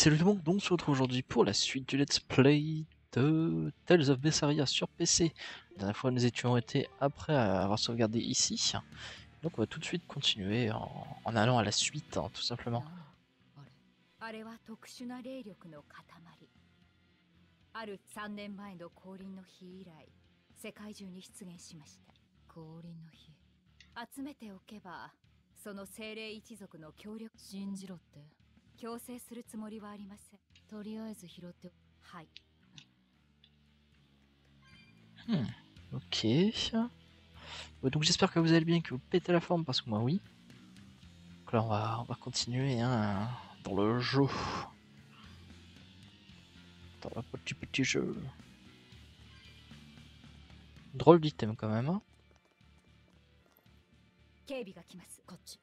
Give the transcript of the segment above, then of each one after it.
salut tout le monde, donc on se retrouve aujourd'hui pour la suite du let's play de Tales of Berseria sur PC. La dernière fois nous étions arrêtés après avoir sauvegardé ici, donc on va tout de suite continuer en allant à la suite, tout simplement. あれは特殊な霊力の塊。ある3年前の降臨の日以来、世界中に出現しました。降臨の日。集めておけば、その精霊一族の協力。信じろって。強制するつもりはありません。とりあえず拾って。はい。 Ok. Donc j'espère que vous allez bien, que vous pétez la forme, parce que moi oui. Donc là on va continuer dans le jeu. Dans le petit jeu. Drôle d'item quand même, hein. 警備が来ます。こっち。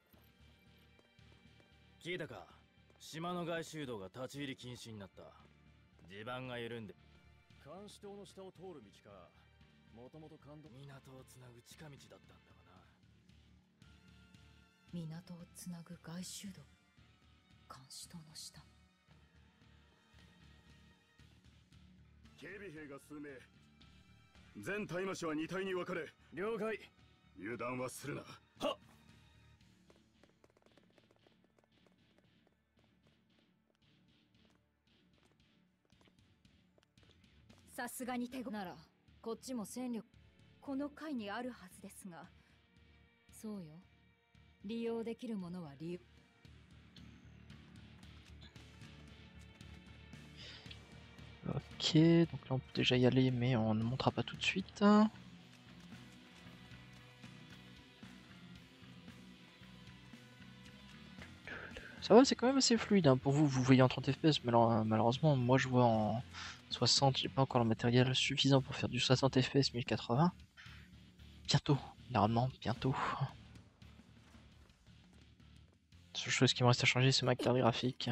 聞いたか。島の外周道が立ち入り禁止になった。地盤が緩んで。監視塔の下を通る道か。もともと港をつなぐ近道だったんだがな。 港をつなぐ外周道。監視塔の下。 警備兵が数名。全大魔師は2隊に分かれ。 了解。 油断はするな。 はっ。 さすがに手ごならこっちも戦力この階にあるはずですが。そうよ。利用できるものは利用。 Ok, donc là on peut déjà y aller, mais on ne montera pas tout de suite. Ça va, c'est quand même assez fluide, hein. Pour vous, vous voyez en 30 fps, mais alors, malheureusement, moi je vois en 60, j'ai pas encore le matériel suffisant pour faire du 60 fps 1080. Bientôt, normalement, bientôt. La seule chose qui me reste à changer, c'est ma carte graphique.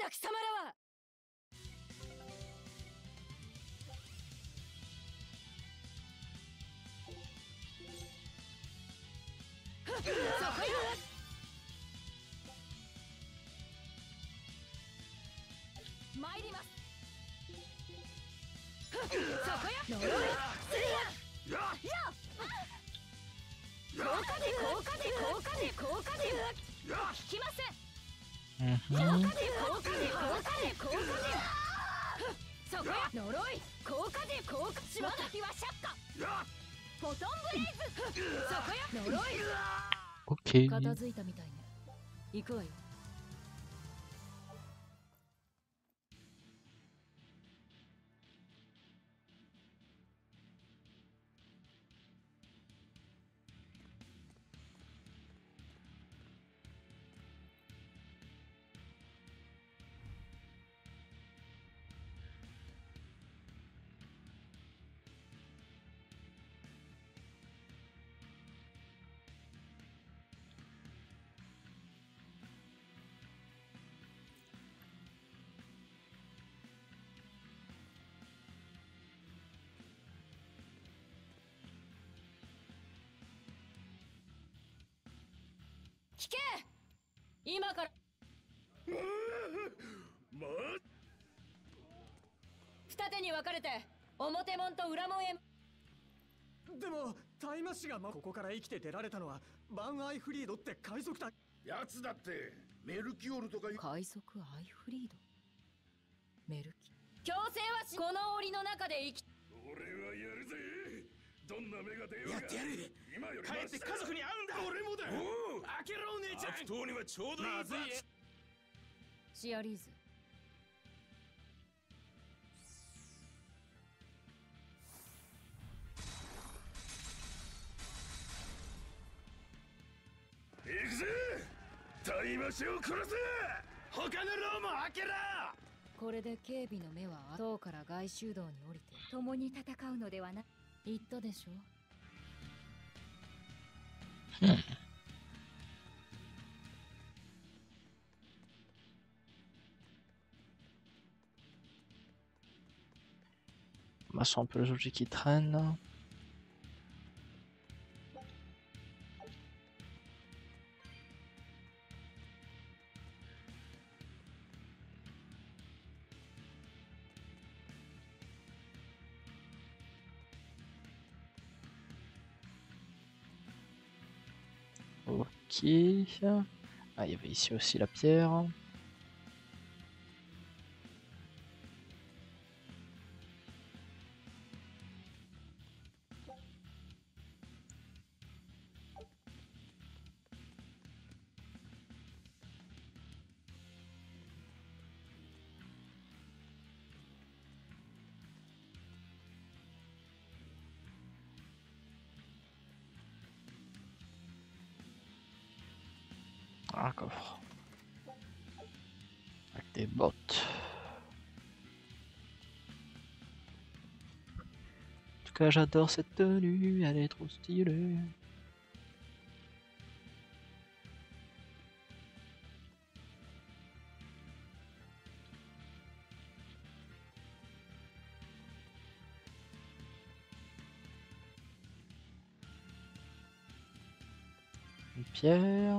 Ok. 片付いたみたいね。行くわよ。聞け！今から二手に分かれて表門と裏門へ。 でも大魔師がここから生きて出られたのはバン・アイフリードって海賊だ。 やつだってメルキオルとか海賊アイフリード。メルキ強制はしこの檻の中で生き。 俺はやるぜ。どんな目が出ようがやってやる。 今より帰って家族に会うんだ。俺もだ。開けろお姉ちゃん。 悪党にはちょうどいい。 まずい。 シアリーズ。 行くぜ。大魔師を殺せ。 他の牢も開けろ。 これで警備の目は塔から外周道に降りて共に戦うのではな。言ったでしょ。 Massons un peu les objets qui traînent. Ok. Ah, il y avait ici aussi la pierre. Un coffre. Avec des bottes. En tout cas, j'adore cette tenue, elle est trop stylée. Une pierre.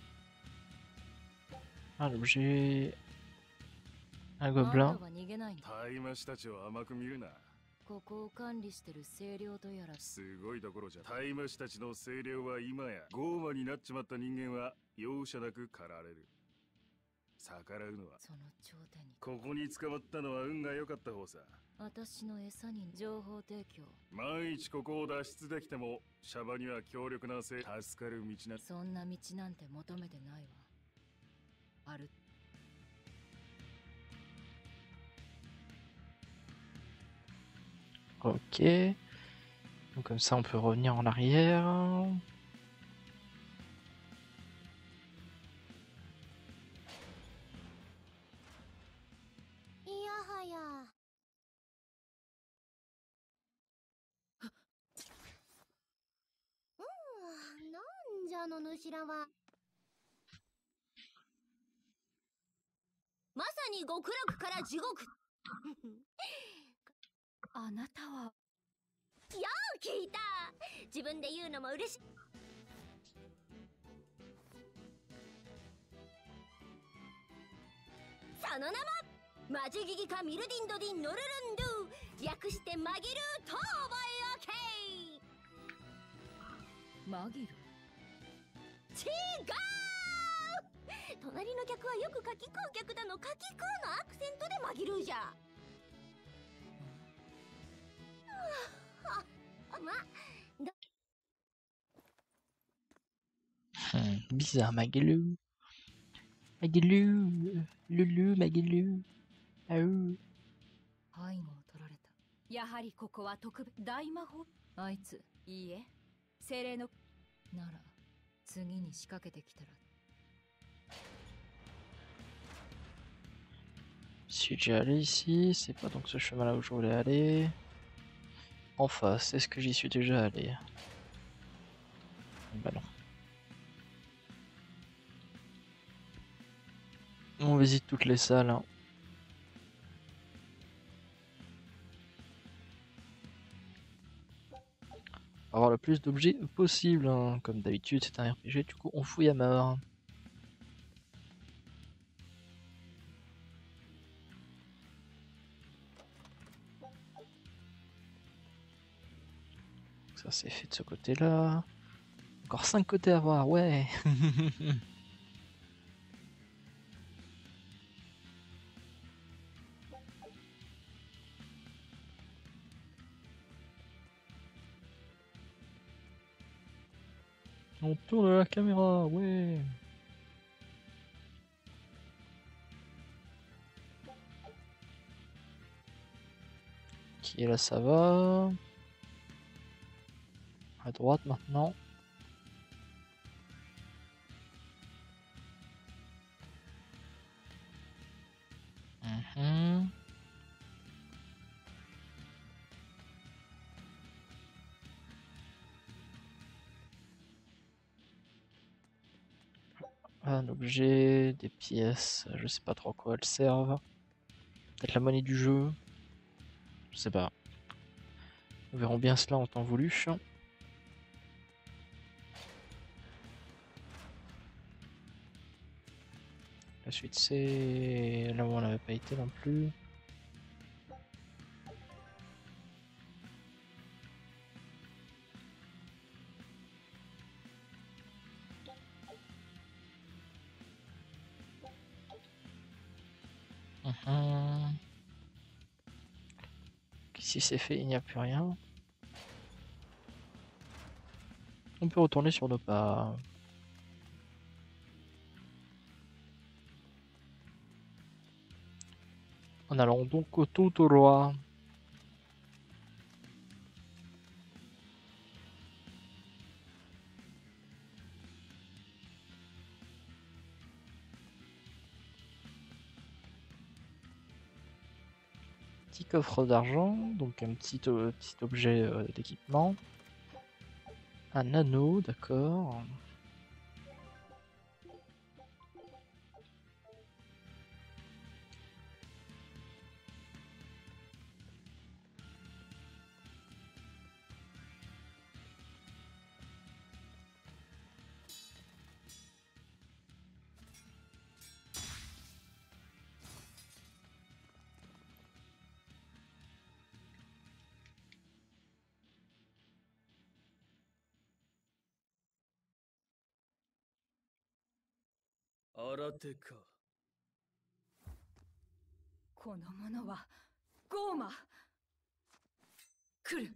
Un objet. Un あんた gobelin. は逃げないの。 タイマシたちを甘く見るな。 ここを管理してる清涼とやら。 すごいところじゃ。タイマシたちの声量は今やゴーマになっちまった人間は容赦なく狩られる。逆らうのはその頂点に。 ここに捕まったのは運が良かった方さ。 私の餌に情報提供。 万一ここを脱出できてもシャバには強力な助かる道な。 そんな道なんて求めてないわ。ある。 Ok. Donc comme ça, on peut revenir en arrière. いやはや。なんじゃの主らは。まさに極楽から地獄。 あなたは。 聞いた。自分で言うのも嬉しい。その名もマジギギカミルディンドディンノルルンドゥ、略してマギルーと覚えおけ。 マギル。 違う。隣の客はよくかき食う客だの、かき食うのアクセントでマギルーじゃ。 Bizarre, Magalou. Magalou. Loulou, Magalou. Ah, 背後を取られた。やはりここは特別大魔法。あいつ。いいえ。精霊の。なら次に仕掛けてきたら。 Je suis déjà allé ici, c'est pas donc ce chemin-là où je voulais aller. En face, est-ce que j'y suis déjà allé? Bah non. On visite toutes les salles. Hein. Avoir le plus d'objets possible. Hein. Comme d'habitude, c'est un RPG, du coup on fouille à mort. Ça c'est fait de ce côté-là. Encore 5 côtés à voir, ouais. On tourne la caméra, ouais. Ok, là ça va. À droite maintenant. Mhm. Un objet, des pièces, je sais pas trop à quoi elles servent. Peut-être la monnaie du jeu. Je sais pas. Nous verrons bien cela en temps voulu. La suite c'est là où on n'avait pas été non plus. Si c'est fait, il n'y a plus rien. On peut retourner sur nos pas. En allant donc tout au droit. Petit coffre d'argent, donc un petit objet d'équipement. Un anneau, d'accord. « この者はゴーマ。来る。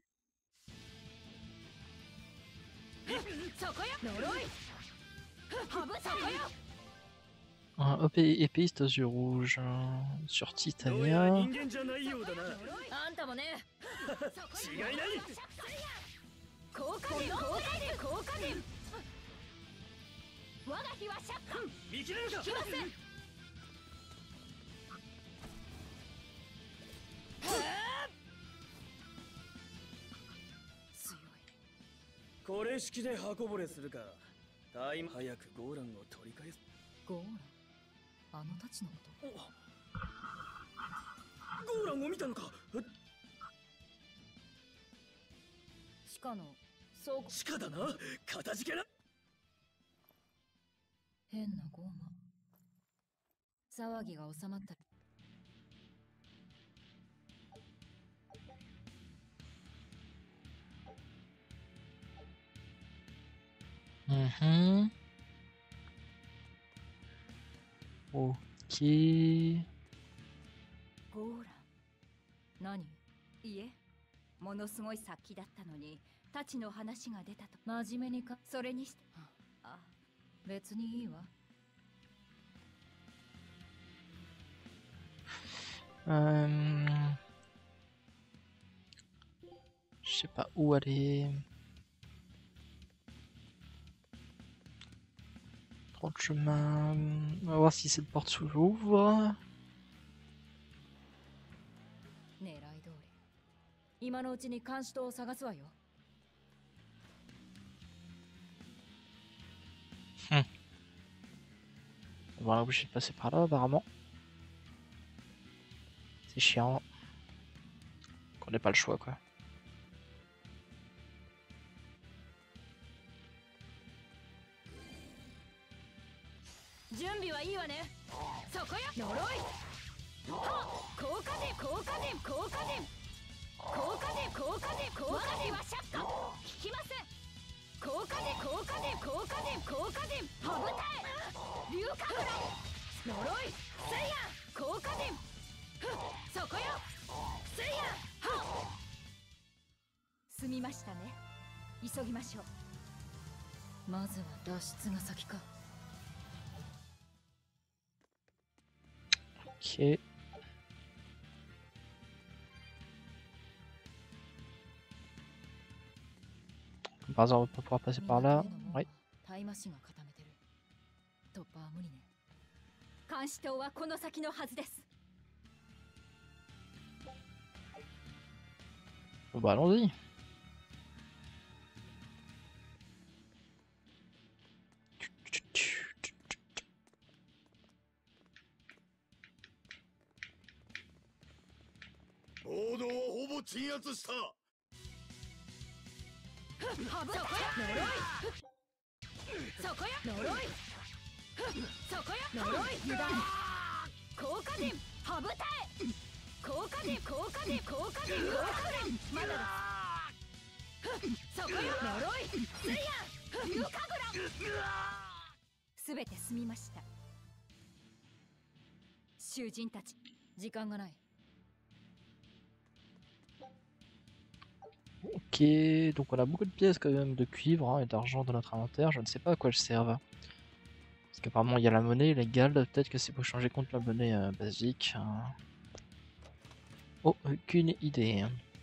そこよ。呪い。ハブそこよ。 Hop, épéiste aux yeux rouges. Sur Titania. あんたもね。違いない。効果点、効果点、効果点。我が日はシャッカ。見切れるか。来ません。 これ式で刃こぼれするか。タイム早くゴーランを取り返す。 ゴーラン、あのたちのこと。 ゴーランを見たのか。 地下の倉庫。 地下だな。かたじけな。 変なゴーマ。騒ぎが収まったら。 Ok. ゴーラン。何？いえ、ものすごい殺気だったのに、たちの話が出たと。真面目にか、それにして。あ、別にいいわ。 Je sais pas où aller. 30 chemins. On va voir si cette porte s'ouvre. 狙い通り。今のうちに監視塔を探すわよ。 On va l'obliger de passer par là apparemment. C'est chiant. Qu'on n'ait pas le choix quoi. 準備はいいわね。そこよ。呪い。はっ、効果点、効果点、効果点。効果点、効果点、効果点はシャッカ。効きません。効果点、効果点、効果点、効果点。ハブタイ。龍角乱。呪い。せいや。効果点。そこよ。せいや。はっ。済みましたね。急ぎましょう。まずは脱出が先か。 Ok. Par hasard, on va pas pouvoir passer par là. Oui. タイマシンが固めてる。突破は無理ね。監視塔はこの先のはずです。 Bon, bah allons-y. すべて済みました。囚人たち、 時間がない。 Ok, donc on a beaucoup de pièces quand même de cuivre hein, et d'argent dans notre inventaire. Je ne sais pas à quoi elles servent. Parce qu'apparemment il y a la monnaie légale, peut-être que c'est pour changer contre la monnaie basique. Hein. Oh, aucune idée.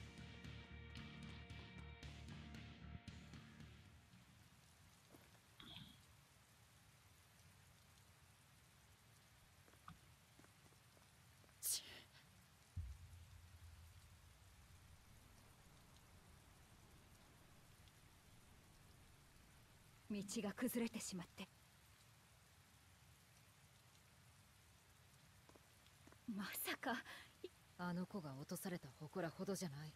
道が崩れてしまって。まさかあの子が落とされた祠ほどじゃない。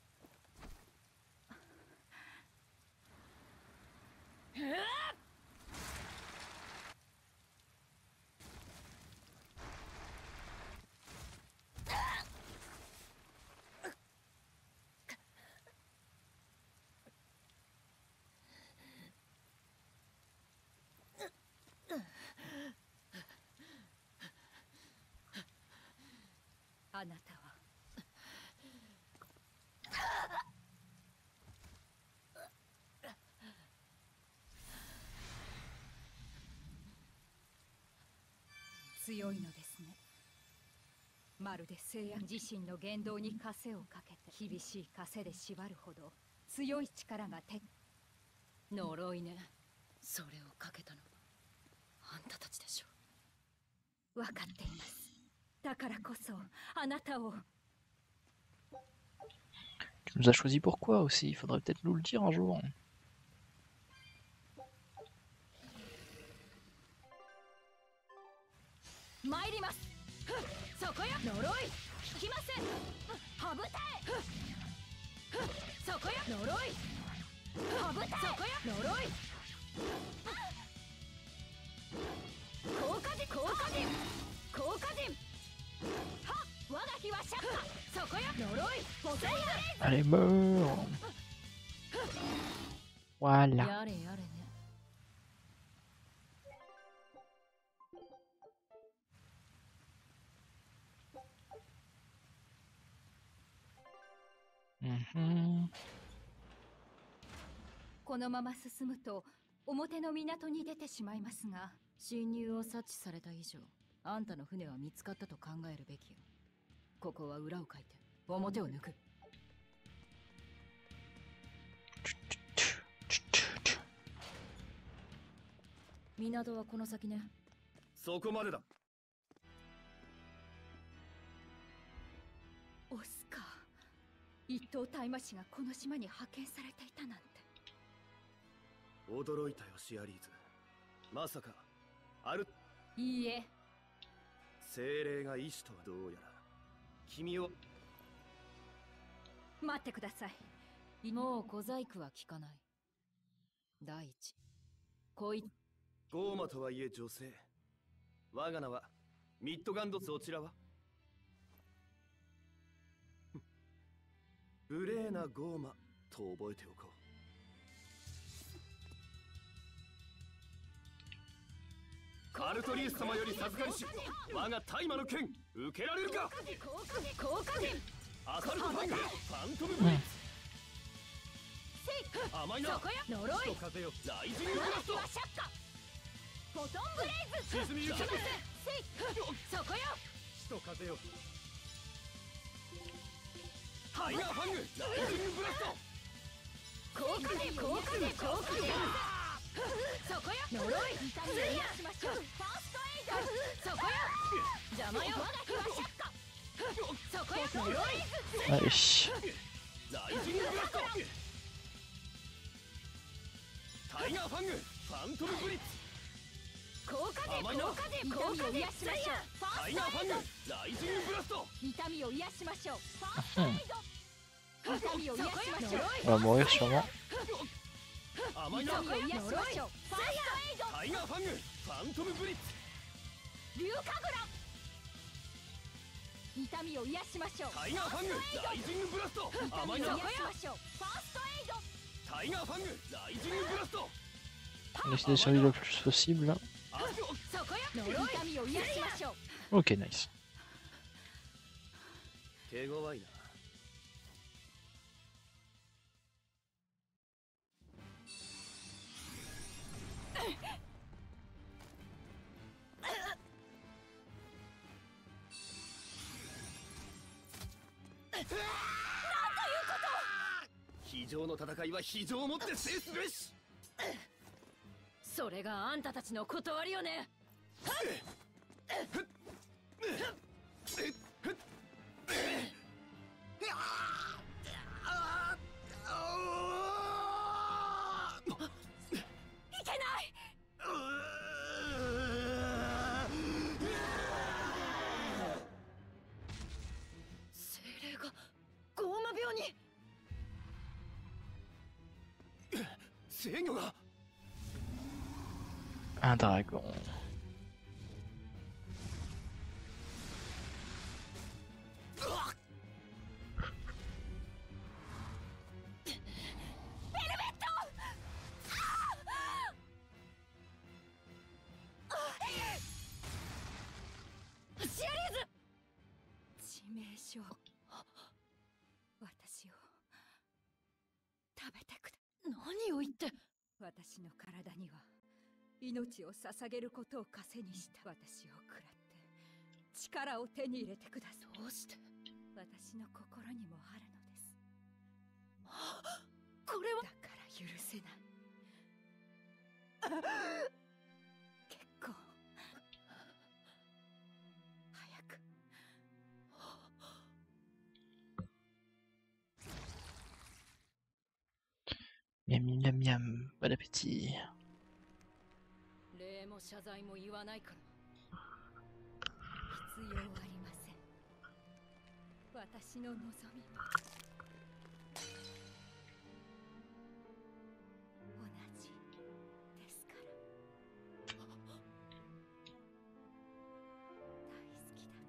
あなたは強いのですね。まるで聖夜自身の言動に枷をかけて厳しい枷で縛るほど強い力が呪いね。それをかけたのはあんたたちでしょ。分かっています。だからこそあなたを。 Tu nous as choisi pourquoi aussi, il faudrait peut-être nous le dire un jour. 参ります。そこよ。呪い。来ません。はぶたえ。そこよ。呪い。はぶたえ。そこよ。呪い。効果陣。効果陣。効果陣。は。我が日はシャッカ。そこよ。呪い。ポセイド。 Allez, meurs. Voilà. やれやれね。 このまま進むと表の港に出てしまいますが、侵入を察知された以上、あんたの船は見つかったと考えるべきよ。ここは裏をかいて表を抜く。港はこの先ね。 そこまでだ。 オスカー、一等大魔師がこの島に派遣されていたなんて。 驚いたよシアリーズ。まさかある。 いいえ。 精霊が意志とはどうやら君を。 待ってください。もう小細工は聞かない。第一、こいゴーマとはいえ女性。我が名はミッドガンド。そちらはブレーナ・ゴーマと覚えておこう。カルトリウス様より授かりし我が大魔の剣受けられるか。 効果陣。 アサルトファングファントムブレイズ。甘いな。 そこよ。呪い。 風よライジングブラスト。 シャッカ。フォトンブレイズ。 沈みゆけ。 そこよ。 死と風よタイガーファングライジングブラスト。 効果陣。効果陣。効果陣。そこよ。呪い。痛みを癒しましょう。ファーストエイド。そこよ。邪魔よ。我が日はシャッカ。そこよ。呪い。 Allez. ライジングブラスト。タイガーファングファントムブリッツ。 効果陣。効果陣。痛みを癒しましょう。ファタイーストエイド。 ガーファングライジングブラスト。 痛みを癒しましょう。ファーストエイド。痛みを癒しましょう。 On va mourir sûrement. 甘いな。 痛みを癒しましょう。ファーストエイド。 タイガーファングファントムブリッツ。 龍神楽。痛みを癒しましょう。 タイガーファングライジングブラスト。甘いな。 痛みを癒しましょう。ファーストエイド。 タイガーファングライジングブラスト。 On essaie de survivre le plus possible. そこよ。痛みを癒しましょう。 Ok, nice. 手強いな。非常の戦いは非常をもって制すべし。 それがあんたたちの断りよね。いけない。精霊がゴーマ病に。 制御が。 Un dragon. Shia 何を言って。私の体には命を捧げることを枷にした私を食らって力を手に入れてください。どうして。私の心にもあるのです。これはだから許せない。結構早く。 Miam miam miam, bon appétit. 礼も謝罪も言わないから必要ありません。私の望みも同じですから。大好きだ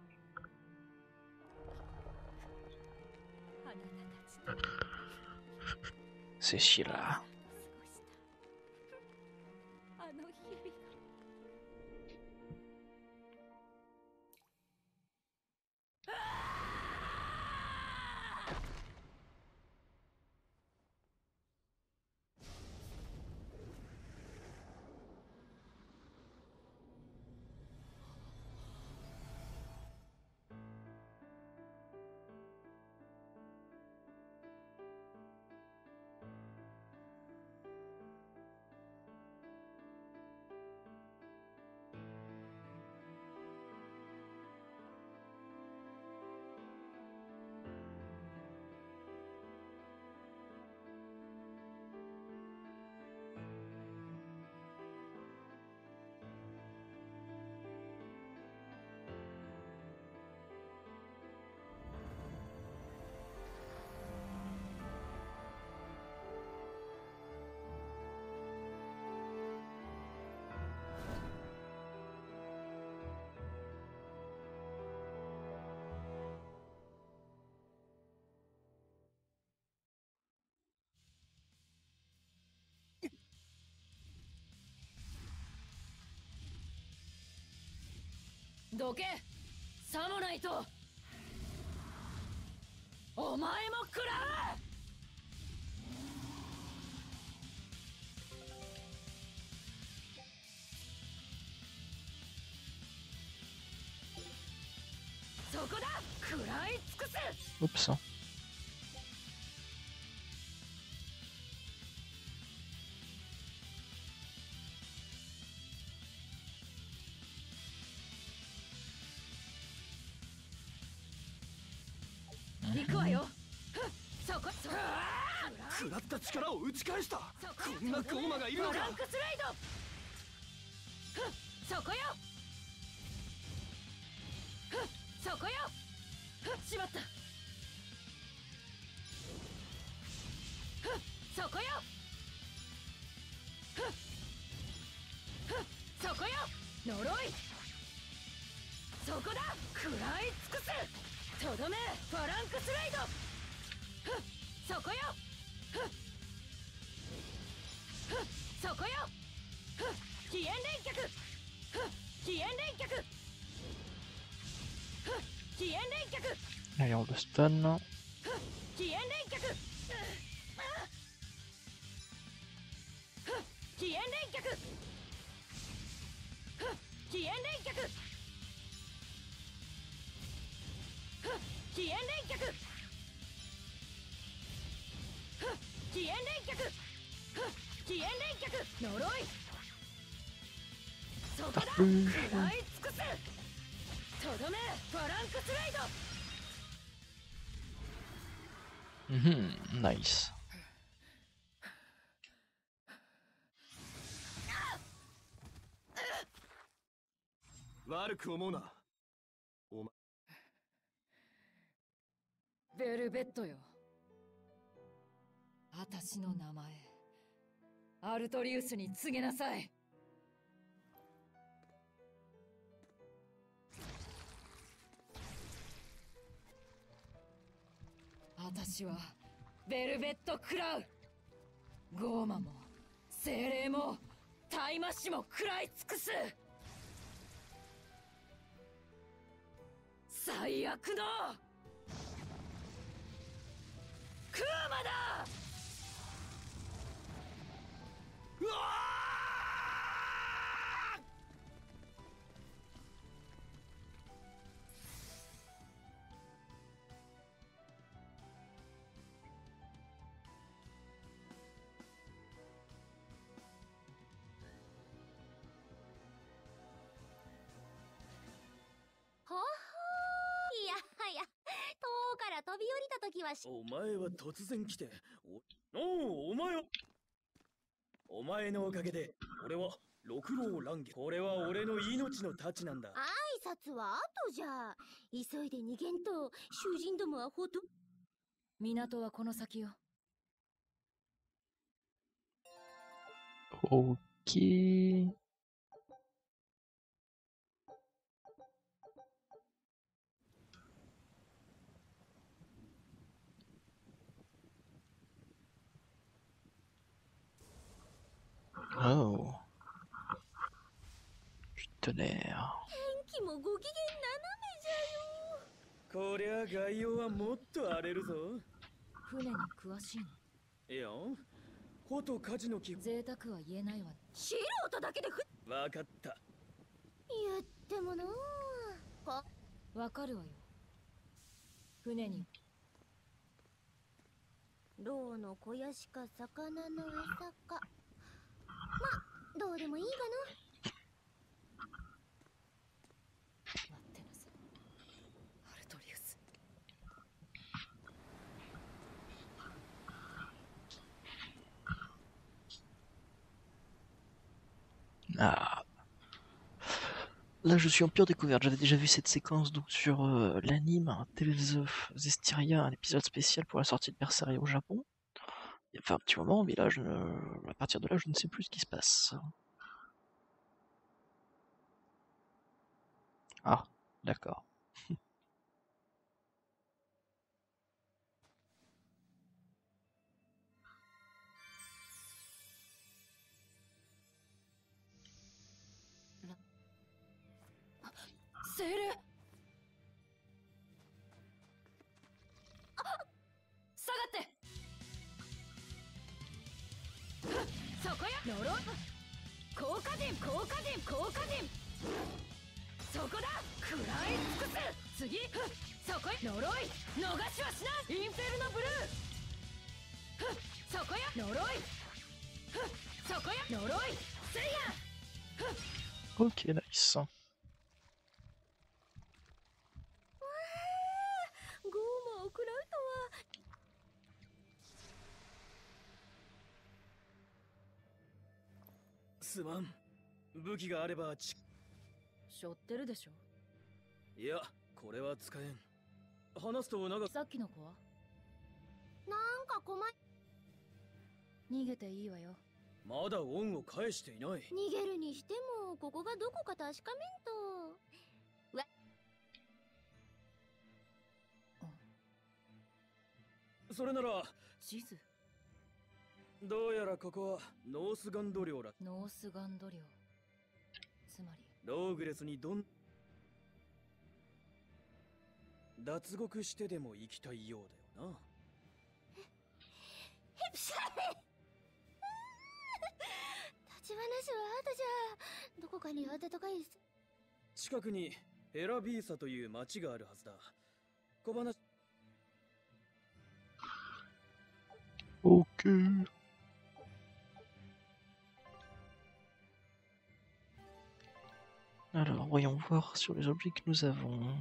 ったあなたたちと C'est Sheila. あの日々が。どけサモナイト。お前も食らう。そこだ。食らい尽くす。 Oups. Mhm. 食らった力を打ち返した。こんなゴーマがいるのか。 フランクスライド。そこよ。そこよ。しまった。そこよ。そこよ。呪い。そこだ。食らい尽くす。とどめファランクスライド。そこよ。そこよ。飛燕連脚。飛燕連脚。飛燕連脚。 Allez, on le stun. 起源連脚起源連脚起源連脚起源連脚起源連脚起源連脚呪いそこだ食らい尽くすとどめファランクスライド Nice. 悪く思うな。お前ベルベットよ。私の名前アルトリウスに告げなさい。私はベルベット・クラウ。ゴーマも精霊もタイマッシュも食らい尽くす。最悪のクーマだ。うわほほー。いやはや、塔から飛び降りた時はお前は突然来て、お前はお前のおかげで俺は六郎蘭華。これは俺の命の太刀なんだ。 挨拶は後じゃ。急いで逃げんと、囚人どもはほと。 港はこの先よ。 Ok. Oh. Du tonnerre. 天気もご機嫌斜めじゃよ。 こりゃ概要はもっと荒れるぞ。 船に詳しいの？ いや、帆と舵の基本。 贅沢は言えないわ。 素人だけでわかった。 言ってもなあ。 わかるわよ。船に牢の小屋しか魚の餌か。ま、どうでもいいが待ってなさい。アルトリウス。 Ah. Là, je suis en pure découverte. J'avais déjà vu cette séquence donc sur l'anime Tales of Zestiria, un épisode spécial pour la sortie de Berseria au Japon. Il y a fait un petit moment, mais là, à partir de là, je ne sais plus ce qui se passe. Ah, d'accord. C'est le... 下がってそこよ呪い効果陣効果陣効果陣そこだ食らい尽くす次そこよ呪い逃しはしないインフェルノブルーそこよ呪いそこよ呪いせいや Ok, nice. ゴーマを食らうとは。 すまん。武器があれば背負ってるでしょ。 いや、これは使えん。話すと長く。 さっきの子はなんか困い。 逃げていいわよ。 まだ恩を返していない。 逃げるにしても、ここがどこか確かめんと。 それなら地図。 どうやらここはノースガンド領だ。 ノースガンド領。つまりローグレスに脱獄してでも行きたいようだよな。 ヘプシャー立ち話は後じゃ。どこかに暖かい近くにヘラビーサという町があるはずだ。小話。 Ok. Alors, voyons voir sur les objets que nous avons.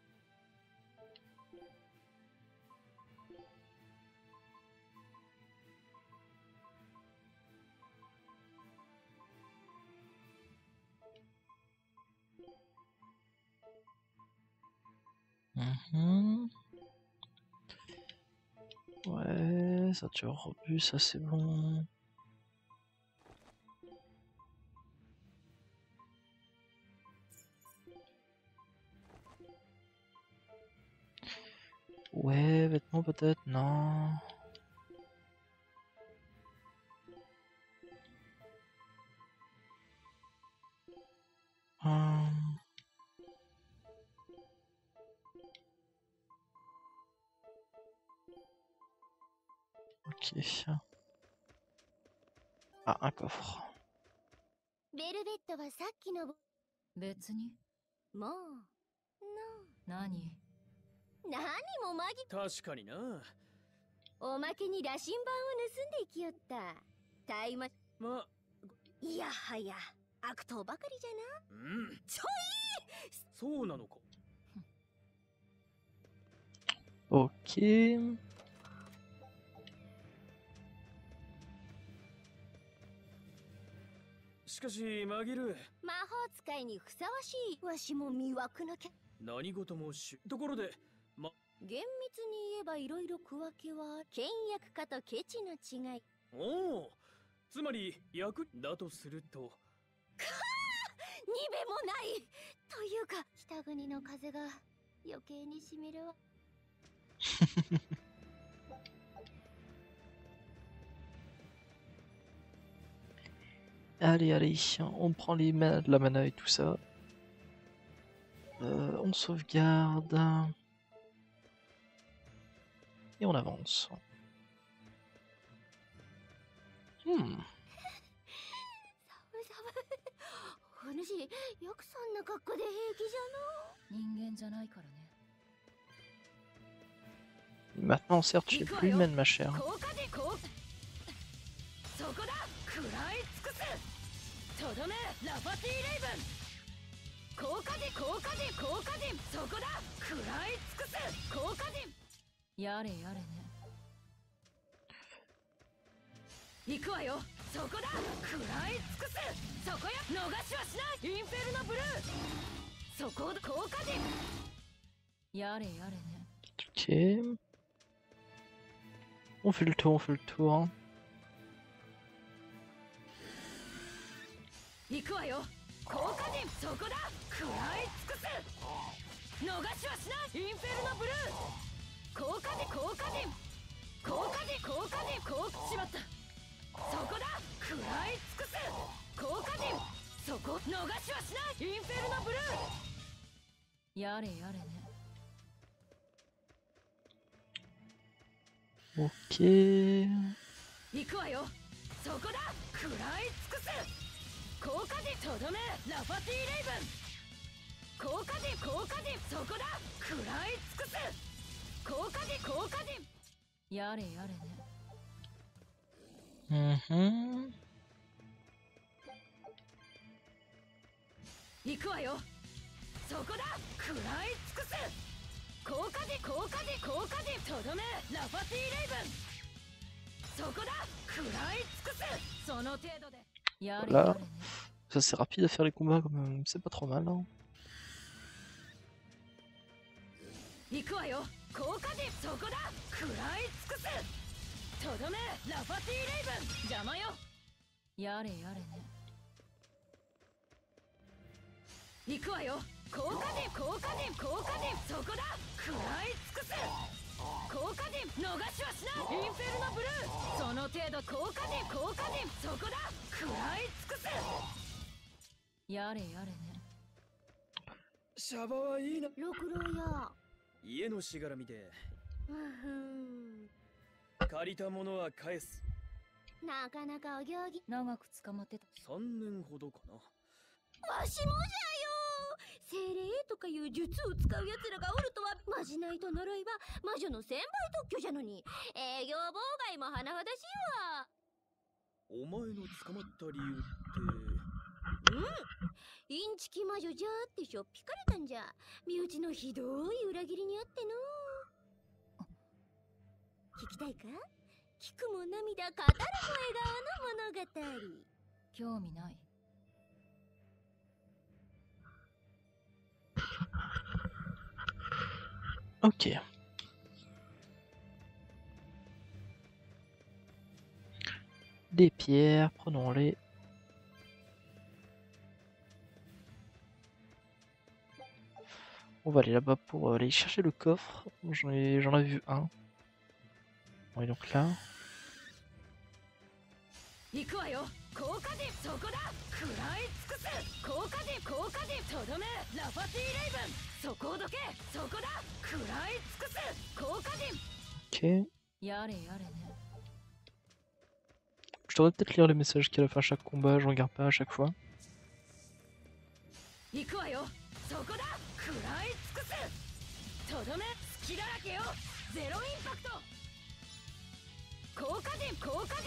Ouais, ça tu as revu, ça c'est bon. Ouais, vêtements peut-être, non. Hum. Ok. Ah, un coffre. ベルベットはさっきの別に。 もう何？ 何もマギ確かにな。 おまけに羅針盤を盗んでいきよった。大麻ま、 いやはや悪党ばかりじゃな。 うん。 ちょそうなのか。 Ok. しかし、マギル。 魔法使いにふさわしい。わしも魅惑のけ。 何事もところで、 厳密に言えばいろいろ区分けは倹約家とケチの違い。 おお、つまり役だとすると。 にべもないというか、北国の風が余計にしみるわ。 Allez, allez, on prend la mana et tout ça. On sauvegarde. Et on avance. Hmm. お主、よくそんな格好で平気じゃの。 人間じゃないからね。 Maintenant, certes, tu es plus humaine, ma chère. そこだ、食らい尽くす。とどめ、ラファティレイブン。効果で効果で効果で、そこだ、食らい尽くす。効果で。 やれやれね。 行くわよ。そこだ、食らい尽くす。そこよ、逃しはしない。インフェルノブルー。そこだ、効果で。 やれやれね。 Ok. On fait le tour, on fait le tour. 行くわよ。効果で、そこだ、食らい尽くす。逃しはしない。インフェルノブルー。効果で効果で。効果で効果で効果しまった。そこだ、食らい尽くす。効果で、そこ、逃しはしない。インフェルノブルー。 やれやれね。 Ok. 行くわよ。そこだ、食らい尽くす。効果でとどめ、ラファティレイブン。効果で効果で、そこだ、食らい尽くす。効果で効果で。 やれやれね。 行くわよ。そこだ、食らい尽くす。効果で効果で効果で、とどめ、ラファティレイブン。そこだ、食らい尽くす。その程度で。 やれやれ Voilà. ね。 Ça c'est rapide à faire les combats quand même, c'est pas trop mal. Hein. 行くわよ。効果で、そこだ、食らい尽くす。とどめ、ラファティレイブン。邪魔よ。 やれやれね。 行くわよ。効果で効果で効果で、そこだ、食らい尽くす。効果で、逃しはしない。インフェルノブルー。その程度、効果で効果で、そこだ、食らい尽くす。 やれやれね。 シャバはいいな。 六郎や。 家のしがらみでうん借りたものは返す。 なかなかお行儀長く捕まってた。 3年ほどかな。 わしもじゃよ。精霊とかいう術を使う奴らがおるとは。まじないと呪いは魔女の専売特許じゃのに営業妨害も甚だしいわ。 お前の捕まった理由ってインチキ魔女じゃってしょっぴかれたんじゃ。身内のひどい裏切りにあっての。聞きたいか？聞くも涙語るも笑顔の物語。興味ない。 Ok. Des pierres, prenons-les. On va aller là-bas pour aller chercher le coffre. J'en ai vu un. Bon, et donc là. 行くわよ。効果陣そこだ。食らい尽くす。効果陣とどめ。ラファティレイブンそこをどけ。そこだ。食らい尽くす。効果陣。 Ok. やれやれね。 Je devrais peut-être lire les messages qu'il y a à la fin à chaque combat, je regarde pas à chaque fois. 行くわよ。そこだ。食らい尽くす。とどめ。隙だらけよ。ゼロインパクト。効果陣そこだ。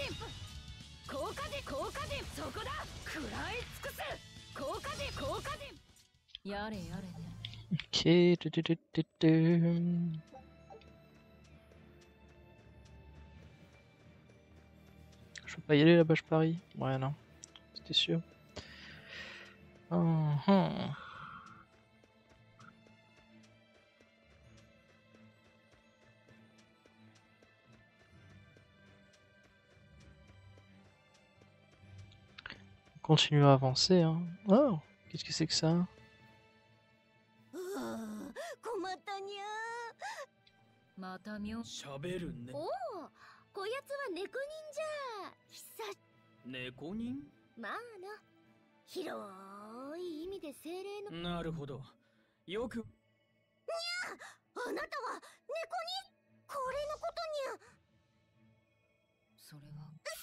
食らい尽くす。効果陣やれやれね。 Ok. Je peux pas y aller là-bas, je parie. Ouais, non. C'était sûr. Continue à avancer, hein. Oh, qu'est-ce que c'est que ça? 困ったにゃ。また妙。 喋るね。 おお、こやつは猫人じゃ。 猫人？ まあな。広い意味で精霊の。 なるほど。よく。 にゃあ、あなたは猫人。これのことにゃ。それは。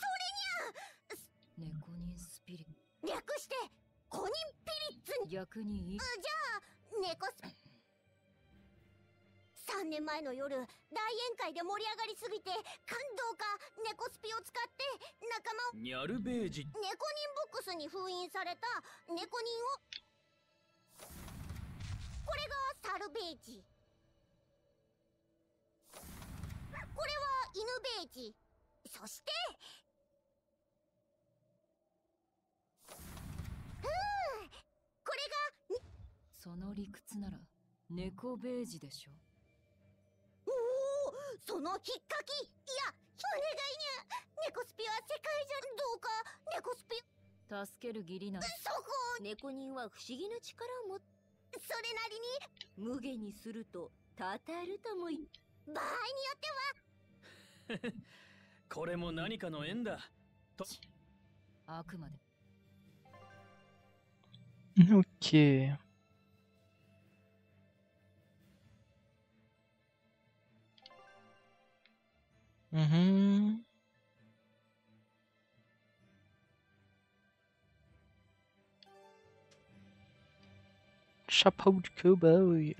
猫人スピリッツ。略してコニンピリッツに。逆にいい。じゃあ猫ス。3年前の夜、大宴会で盛り上がりすぎて感動か猫スピを使って仲間を。 ニャルベージ。 猫人ボックスに封印された猫人を。これがサルベージ。これは犬ベージ。そしてこれが。その理屈なら猫ベージでしょ。おお、そのひっかき。いや、お願いにゃ。猫スピは世界じゃ。どうか猫スピ助ける義理な。そこ。猫人は不思議な力を持っ。それなりに無下にするとたたるともい。場合によっては。 これも何かの縁だ。と。 あくまで。 Ok. Chapeau de cowboy.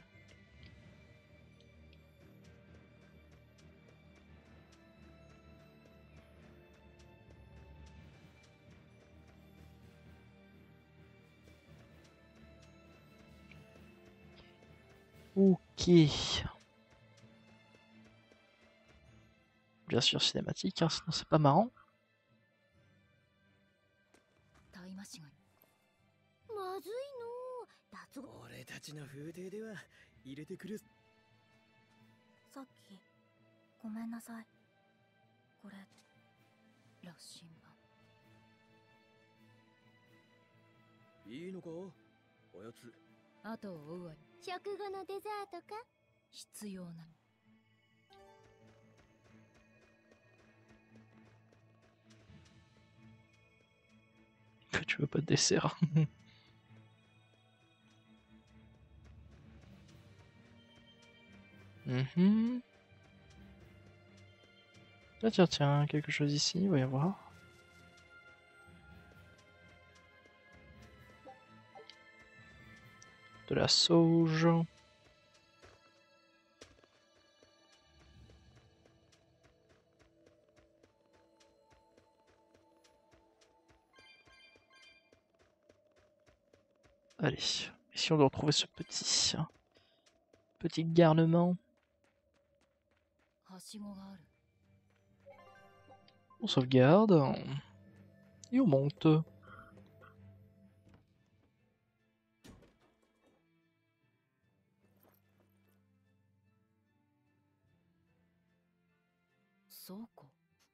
Ok. Bien sûr cinématique, hein, sinon c'est pas marrant. まずいの。脱獄。 俺たちの風景では入れてくる。 さっきごめんなさい。これ羅針盤。 いいのかおやつ。 あとを追うわ。食後のデザートか。必要な。 Que tu veux pas de dessert? Mhm. Ah, tiens, tiens, quelque chose ici, il va y avoir. De la sauge. Allez, ici on doit retrouver ce petit garnement. はしごがある。 On sauvegarde. Et on monte. そうか。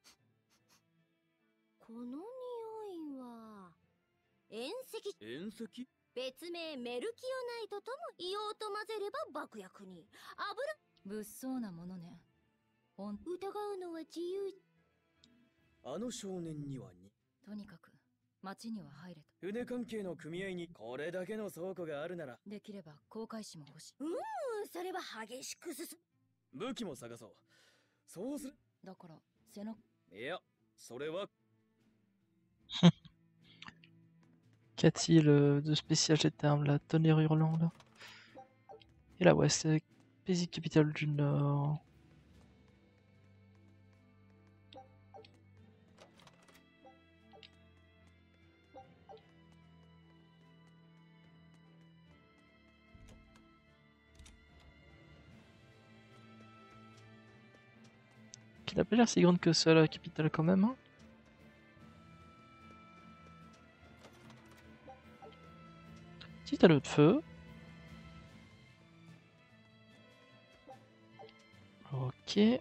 この匂いは遠石。 遠石？ 別名メルキオナイトとも硫黄と混ぜれば爆薬に。 物騒なものね。 疑うのは自由。 あの少年にはに。 とにかく町には入れと。 船関係の組合にこれだけの倉庫があるなら、 できれば航海士も欲しい。 それは激しく進む。 武器も探そう。そうする。 だから背の。 いや、それは。 Qu'a-t-il de spécial cette arme là? Tonnerre hurlant là. Et là, ouais, c'est pays capitale du Nord. Qui n'a pas l'air si grande que ça, la capitale quand même. Hein. Petit anneau de feu. Ok.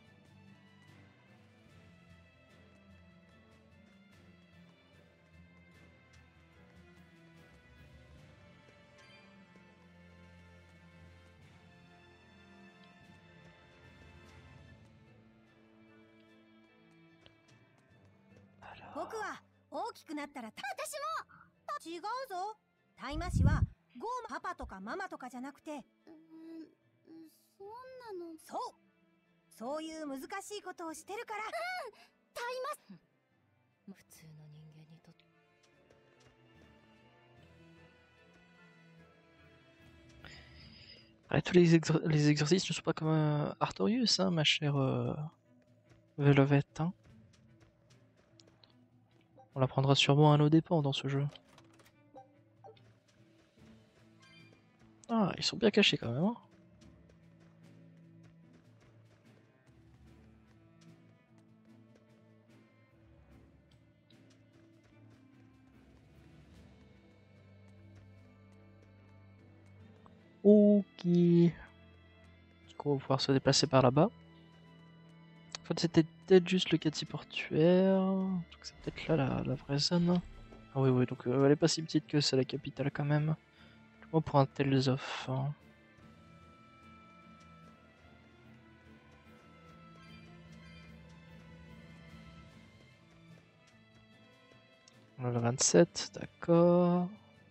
Alors, 僕は大きくなったら私も違うぞ。大麻氏はゴーマパパとかママとかじゃなくて、 そんなの。 そういう難しいことをしてるから。 普通の人間にとって。 ouais, tous les exercices ne sont pas comme Artorius, hein, ma chère Velvet. Hein. On l'apprendra sûrement à nos dépens dans ce jeu. Ah, ils sont bien cachés quand même. Hein. Ok. Du coup, on va pouvoir se déplacer par là-bas. En fait, c'était peut-être juste le quartier portuaire. Donc c'est peut-être là la vraie zone. Ah oui, oui, donc elle est pas si petite que ça, la capitale quand même. Du moins pour un Tales-of. Hein. On a le 27, d'accord.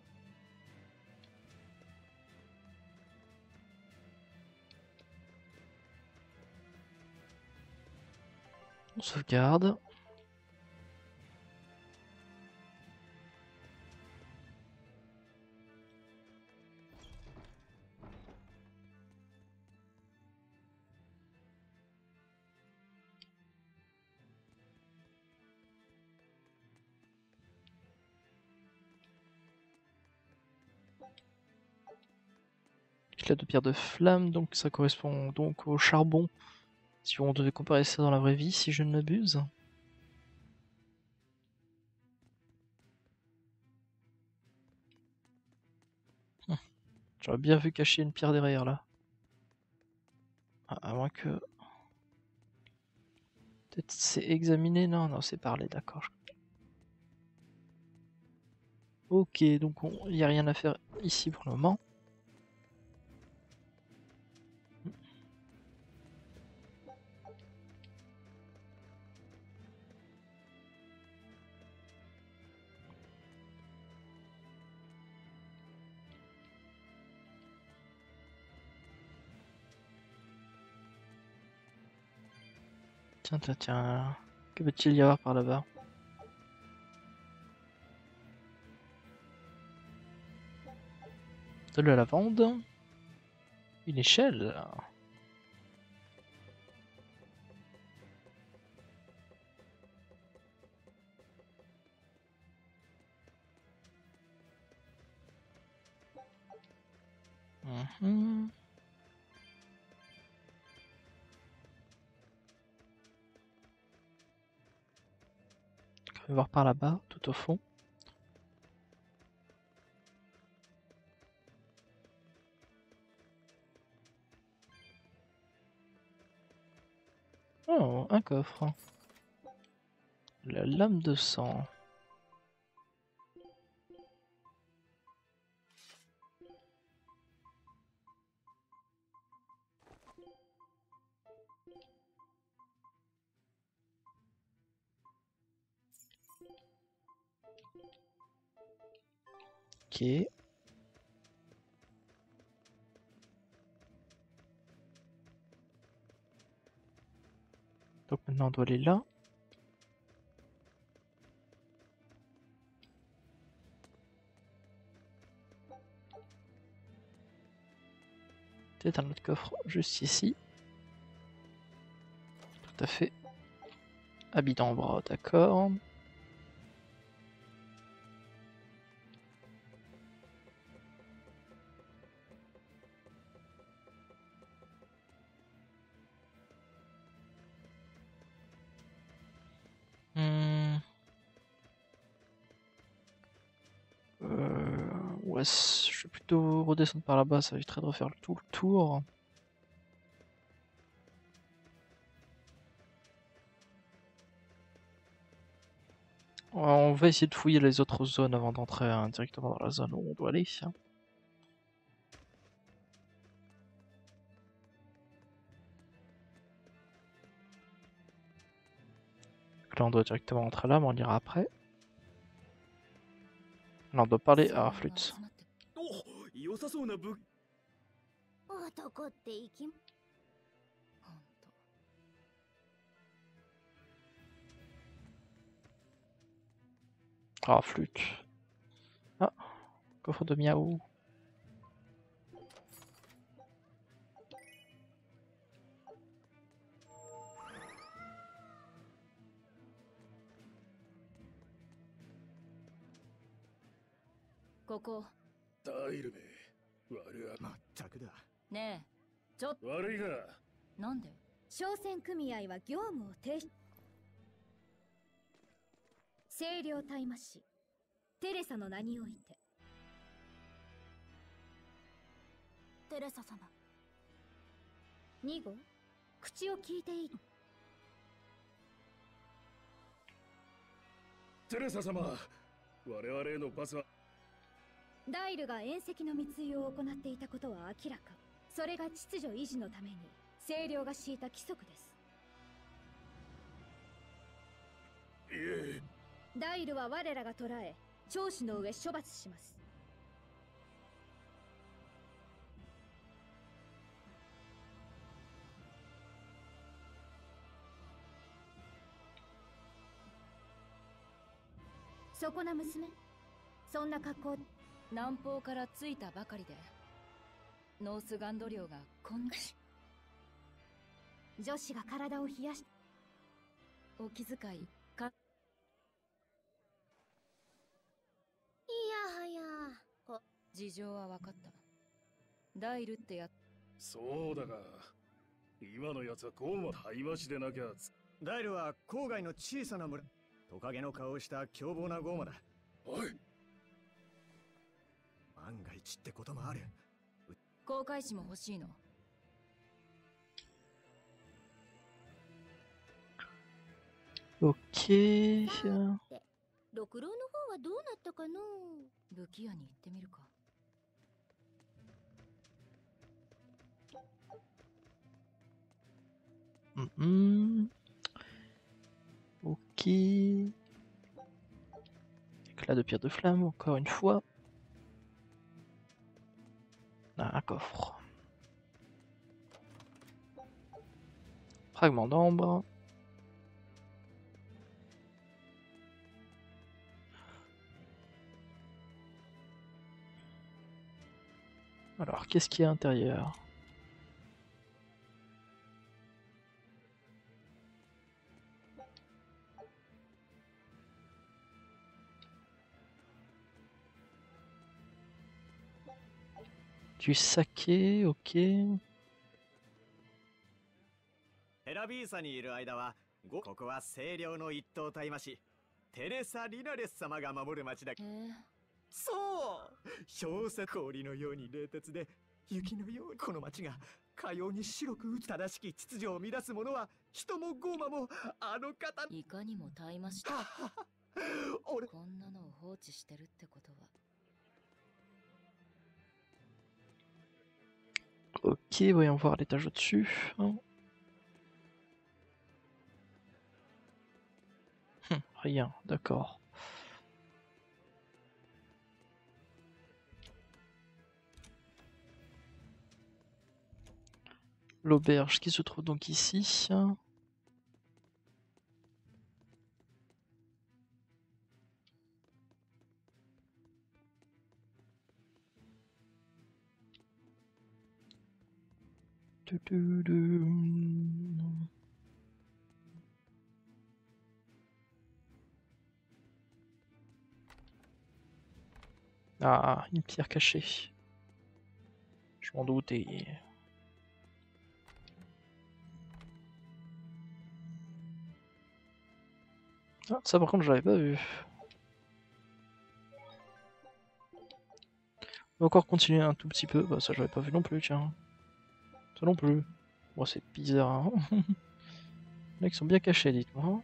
On sauvegarde. Éclat de pierre de flamme, donc ça correspond donc au charbon. Si on devait comparer ça dans la vraie vie, si je ne m'abuse. J'aurais bien vu cacher une pierre derrière là. Ah, à moins que... Peut-être c'est examiné, non, c'est parler, d'accord. Ok, donc il n'y a rien à faire ici pour le moment. Tiens, tiens, tiens. Que peut-il y avoir par là-bas? De la lavande. Une échelle. Mhm. On va voir par là-bas, tout au fond. Oh, un coffre. La lame de sang. Ok. Donc maintenant on doit aller là. Peut-être un autre coffre juste ici. Tout à fait. Habit d'ambre, d'accord. Hmm. Ouais, je vais plutôt redescendre par là-bas, ça éviterait de refaire tout le tour. On va essayer de fouiller les autres zones avant d'entrer directement dans la zone où on doit aller. Donc là on doit directement rentrer là, mais on ira après. Là on doit parler à Flûte. お良さそうな武男って生きほんと Ah, Flûte. Ah, coffre de miaou. Coco. タイルめ悪あまったくだ。 ねえちょっと悪いがなんで商船組合は業務を停止。清涼大魔師テレサの名において。テレサ様。2号口を聞いていい。 テレサ様我々への罰はダイルが縁石の密輸を行っていたことは明らか。それが秩序維持のために清涼が敷いた規則です。 いえダイルは我らが捕らえ聴取の上処罰します。そこな娘、そんな格好。 南方から着いたばかりでノースガンド領がこんな女子が体を冷やし。 お気遣いか。 いやはや事情は分かった。ダイルってやそうだが今のやつはゴーマ大魔師でなきゃダイルは郊外の小さな村。トカゲの顔をした凶暴なゴーマだ。 おい万が一ってこともある。 航海士も欲しいの。 Ok. 六郎の方はどうなったかの。 武器屋に行ってみるか。 Ok. Éclat de pierre de flamme, encore une fois. Ah, un coffre. Fragment d'ambre. Alors, qu'est-ce qu'il y a à l'intérieur? Du saké, ok. ヘラビーサにいる間はここは清涼の一等大魔師テレサ・リナレス様が守る町だ。そう小説氷のように冷徹で雪のようにこの町がかように白く打つ正しき秩序を乱す者は人もゴーマもあの方いかにも大魔師俺こんなのを放置してるってことは Ok, voyons voir l'étage au-dessus. Rien, d'accord. L'auberge qui se trouve donc ici. Ah, une pierre cachée. Je m'en doutais. Ah, ça par contre je l'avais pas vu. On va encore continuer un tout petit peu. Bah ça j'avais pas vu non plus, tiens. Ça non plus. Bon c'est bizarre. Hein. Les mecs sont bien cachés, dites-moi. Hein.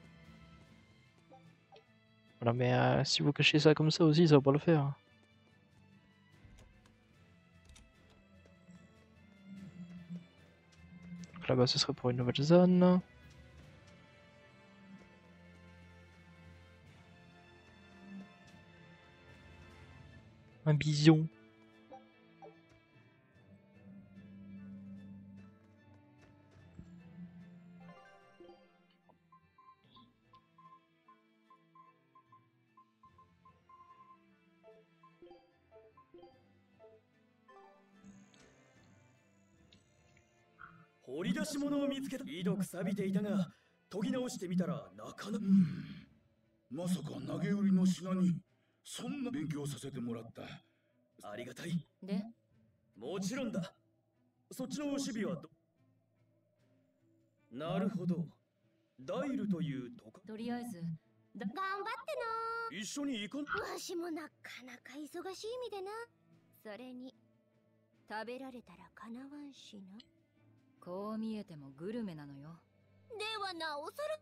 Voilà, mais si vous cachez ça comme ça aussi, ça va pas le faire. Donc là-bas ce serait pour une nouvelle zone. Un bison. まさか投げ売りの品にそんな勉強させてもらった。 ありがたい。 でもちろんだ。そっちの守備はなるほど。ダイルというとか。 とりあえず頑張って一緒に行かん。 な。わしもなかなか忙しい身でな。それに食べられたらかなわんしな。 こう見えてもグルメなのよ。 ではなおさら。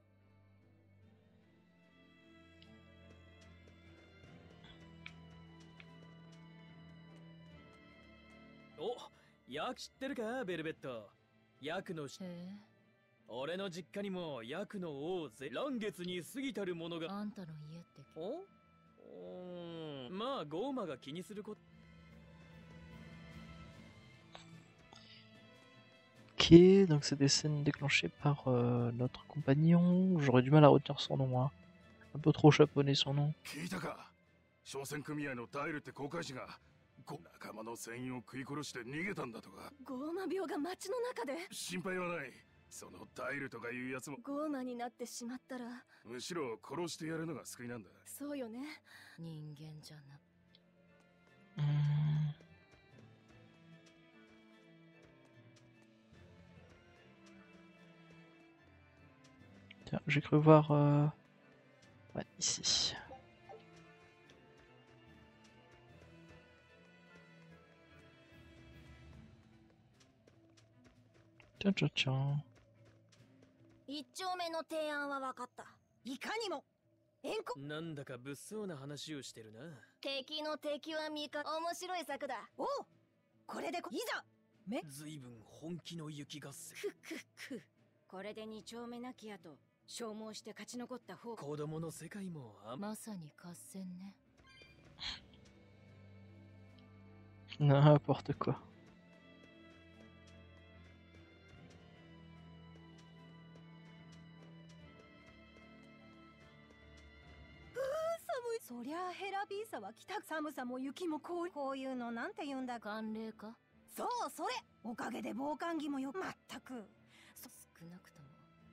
お、ヤク知ってるかベルベット。ヤクのへえ俺の実家にもヤクの王ぜ来月に過ぎたるものが。 あんたの家っておまあゴーマが気にすること。 Ok, donc c'est des scènes déclenchées par notre compagnon. J'aurais du mal à retenir son nom. Hein. Un peu trop japonais son nom. 聞いたか商船組合のダイルって航海士が仲間の船員を食い殺して逃げたんだとか。 ゴーマ病が街の中で心配はない。そのダイルとかいうやつもゴーマになってしまったらむしろ殺してやるのが救いなんだ。 そうよね人間じゃな Tiens, j'ai cru voir... Ouais, ici. Tiens, tiens, tiens. 一丁目の提案は分かった。いかにも援護。 なんだか物騒な話をしてるな。 敵の敵は味方。面白い策だ。おうこれでいざずいぶん本気の雪合戦。 くこれで二丁目なきやと消耗して勝ち残った方。 子供の世界もまさに合戦ね N'importe quoi. そうそれおかげで防寒着もよまったく少なくとも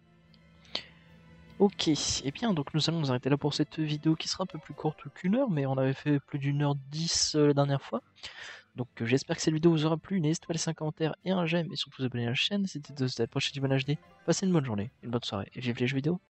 Ok, et bien donc nous allons nous arrêter là pour cette vidéo qui sera un peu plus courte qu'une heure, mais on avait fait plus d'1h10 la dernière fois. Donc j'espère que cette vidéo vous aura plu, n'hésitez pas à laisser un commentaire et un j'aime, et surtout vous abonner à la chaîne, c'était à la prochaine vidéo HD. Passez une bonne journée, une bonne soirée, et vive les jeux vidéo.